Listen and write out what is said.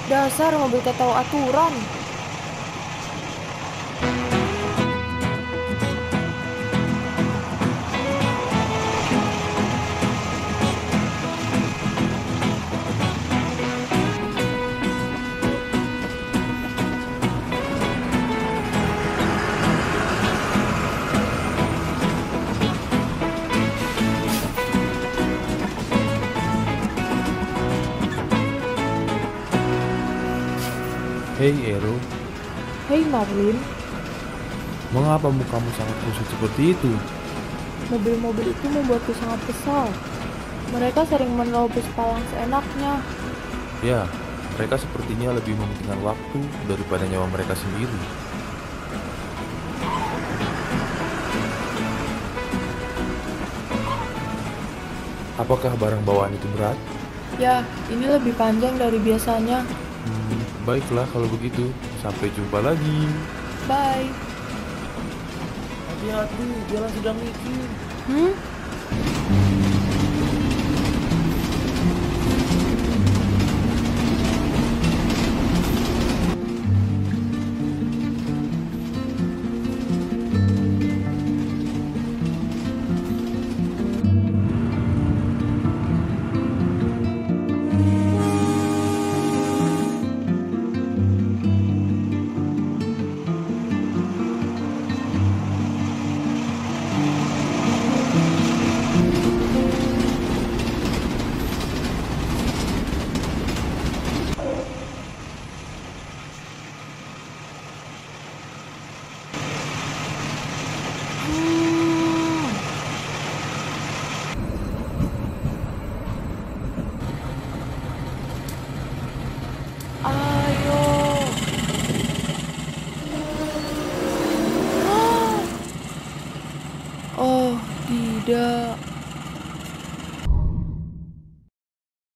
Dasar mobil tak tahu aturan. Hei Ero, Hei Marlin, mengapa mukamu sangat kusut seperti itu? mobil-mobil itu membuatku sangat kesal. Mereka sering menerobos palang seenaknya. Ya, mereka sepertinya lebih mementingkan waktu daripada nyawa mereka sendiri. Apakah barang bawaan itu berat? Ya, ini lebih panjang dari biasanya. Baiklah kalau begitu, sampai jumpa lagi. Bye. Hati-hati, jalan sedang licin. Hmm?